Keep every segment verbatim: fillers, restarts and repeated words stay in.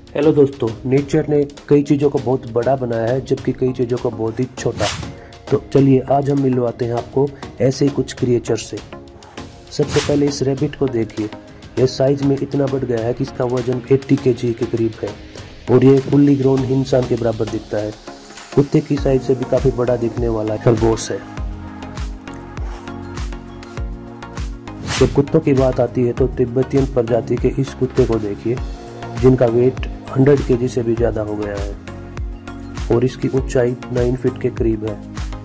Hello दोस्तों, nature ने कई चीज़ों को बहुत बड़ा बनाया है जबकि कई चीज़ों को बहुत ही छोटा। तो चलिए आज हम मिलवाते हैं आपको ऐसे ही कुछ क्रिएचर से। सबसे पहले इस रैबिट को देखिए, यह साइज में इतना बढ़ गया है कि इसका वजन अस्सी केजी के करीब है और ये फुल्ली ग्रोन इंसान के बराबर दिखता है। कुत्ते की साइज से भी काफ़ी बड़ा दिखने वाला खरगोश है। जब कुत्तों की बात आती है तो तिब्बतियन प्रजाति के इस कुत्ते को देखिए, जिनका वेट सौ केजी से भी ज़्यादा हो गया है और इसकी ऊंचाई नौ फीट के करीब है।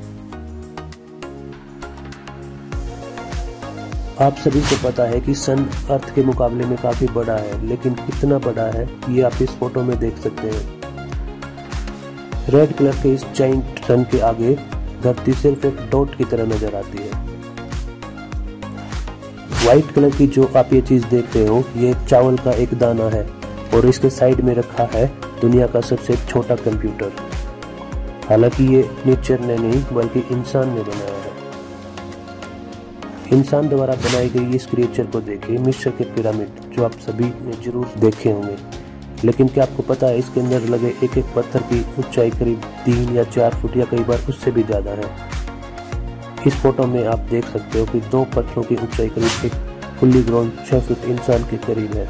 आप सभी को पता है कि सन अर्थ के मुकाबले में काफ़ी बड़ा है, लेकिन कितना बड़ा है ये आप इस फोटो में देख सकते हैं। रेड कलर के इस जाइंट सन के आगे धरती सिर्फ एक डॉट की तरह नजर आती है। व्हाइट कलर की जो आप ये चीज़ देख रहे हो, ये चावल का एक दाना है और इसके साइड में रखा है दुनिया का सबसे छोटा कंप्यूटर। हालांकि ये नेचर ने नहीं बल्कि इंसान ने बनाया है। इंसान द्वारा बनाई गई इस क्रिएचर को देखिए, मिस्र के पिरामिड, जो आप सभी ने जरूर देखे होंगे। लेकिन क्या आपको पता है इसके अंदर लगे एक एक पत्थर की ऊंचाई करीब तीन या चार फुट या कई बार उससे भी ज्यादा है। इस फोटो में आप देख सकते हो कि दो पत्थरों की ऊंचाई करीब एक फुल्ली ग्रोन छह फुट इंसान के करीब है।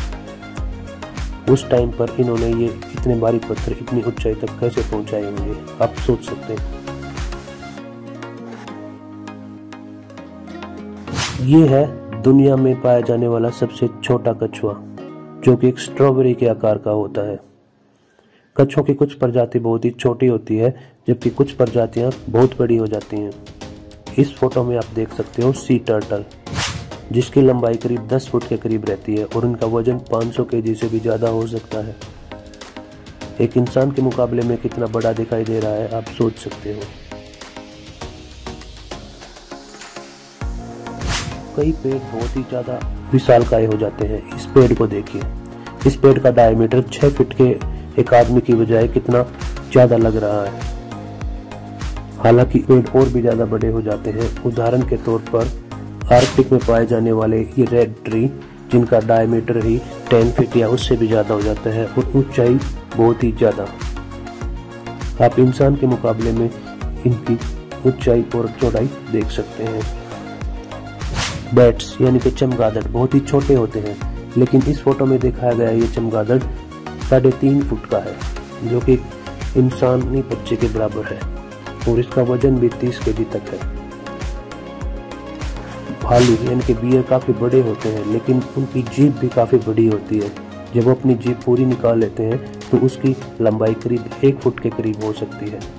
उस टाइम पर इन्होंने ये इतने भारी पत्थर इतनी ऊंचाई तक कैसे पहुंचाए होंगे, आप सोच सकते हैं। ये है दुनिया में पाया जाने वाला सबसे छोटा कछुआ, जो कि एक स्ट्रॉबेरी के आकार का होता है। कछुओं की कुछ प्रजाति बहुत ही छोटी होती है जबकि कुछ प्रजातियां बहुत बड़ी हो जाती हैं। इस फोटो में आप देख सकते हो सी टर्टल, जिसकी लंबाई करीब दस फुट के करीब रहती है और उनका वजन पाँच सौ केजी से भी ज़्यादा हो सकता है। एक इंसान के मुकाबले में कितना बड़ा दिखाई दे रहा है आप सोच सकते हो। कई पेड़ बहुत ही ज़्यादा विशालकाय हो जाते हैं। इस पेड़ को देखिए, इस पेड़ का डायमीटर छः फीट के एक आदमी की बजाय कितना ज़्यादा लग रहा है। हालांकि पेड़ और भी ज़्यादा बड़े हो जाते हैं। उदाहरण के तौर पर आर्कटिक में पाए जाने वाले ये रेड ट्री, जिनका डायमीटर ही दस फीट या उससे भी ज़्यादा हो जाता है और ऊंचाई बहुत ही ज़्यादा। आप इंसान के मुकाबले में इनकी ऊंचाई और चौड़ाई देख सकते हैं। बैट्स यानी कि चमगादड़ बहुत ही छोटे होते हैं, लेकिन इस फोटो में दिखाया गया ये चमगादड़ साढ़े तीन फुट का है, जो कि इंसानी बच्चे के बराबर है और इसका वजन भी तीस केजी तक है। भालू यानी कि बियर काफ़ी बड़े होते हैं, लेकिन उनकी जीभ भी काफ़ी बड़ी होती है। जब वो अपनी जीभ पूरी निकाल लेते हैं तो उसकी लंबाई करीब एक फुट के करीब हो सकती है।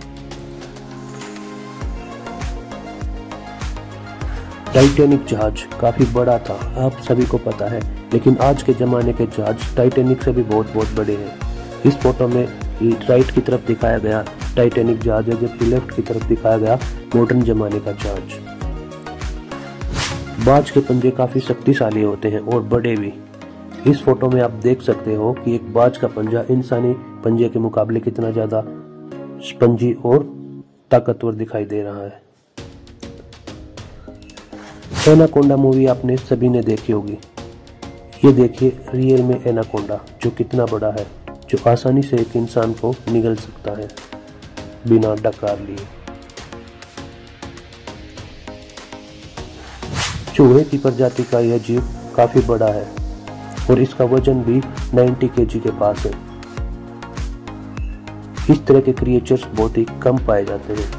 टाइटैनिक जहाज काफ़ी बड़ा था, आप सभी को पता है, लेकिन आज के ज़माने के जहाज टाइटैनिक से भी बहुत बहुत बड़े हैं। इस फोटो में राइट की तरफ दिखाया गया टाइटैनिक जहाज है, जबकि लेफ्ट की तरफ दिखाया गया मॉडर्न ज़माने का जहाज। बाज के पंजे काफ़ी शक्तिशाली होते हैं और बड़े भी। इस फोटो में आप देख सकते हो कि एक बाज का पंजा इंसानी पंजे के मुकाबले कितना ज़्यादा स्पंजी और ताकतवर दिखाई दे रहा है। एनाकोंडा मूवी आपने सभी ने देखी होगी। ये देखिए रियल में एनाकोंडा, जो कितना बड़ा है, जो आसानी से एक इंसान को निगल सकता है बिना डकार लिए। चूहे की प्रजाति का यह जीव काफी बड़ा है और इसका वजन भी नब्बे केजी के पास है। इस तरह के क्रिएचर्स बहुत ही कम पाए जाते हैं।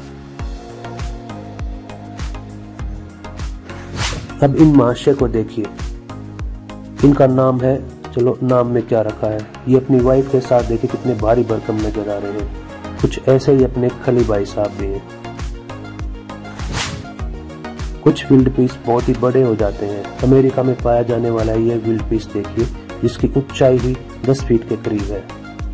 अब इन महाशय को देखिए, इनका नाम है, चलो नाम में क्या रखा है, ये अपनी वाइफ के साथ देखिए कितने भारी भरकम नजर आ रहे हैं। कुछ ऐसे ही अपने खली भाई साहब भी हैं। कुछ विल्ड पीस बहुत ही बड़े हो जाते हैं। अमेरिका में पाया जाने वाला यह विल्ड पीस देखिए, जिसकी ऊंचाई ही दस फीट के करीब है।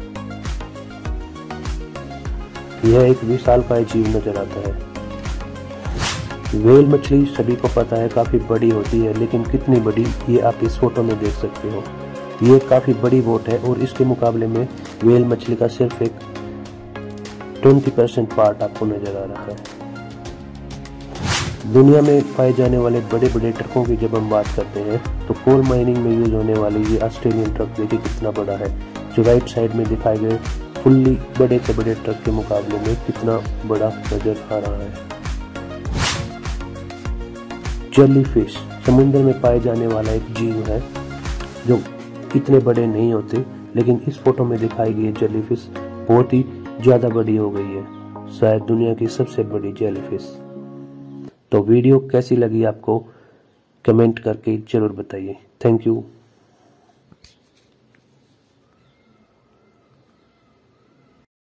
यह एक विशालकाय जीव नजर आता है। व्हेल मछली सभी को पता है काफी बड़ी होती है, लेकिन कितनी बड़ी ये आप इस फोटो में देख सकते हो। ये काफी बड़ी बोट है और इसके मुकाबले में व्हेल मछली का सिर्फ एक बीस परसेंट पार्ट आपको नजर आ रहा है। दुनिया में पाए जाने वाले बड़े बड़े ट्रकों की जब हम बात करते हैं तो कोल माइनिंग में यूज होने वाली ये ऑस्ट्रेलियन ट्रक देखिए कितना बड़ा है। जो राइट साइड में दिखाए गए फुल्ली बड़े से बड़े ट्रक के मुकाबले में कितना बड़ा नजर आ रहा है। जेलीफिश समुद्र में पाए जाने वाला एक जीव है जो इतने बड़े नहीं होते, लेकिन इस फोटो में दिखाई गई जेलीफिश बहुत ही ज्यादा बड़ी हो गई है, शायद दुनिया की सबसे बड़ी जेलीफिश। तो वीडियो कैसी लगी आपको कमेंट करके जरूर बताइए। Thank you.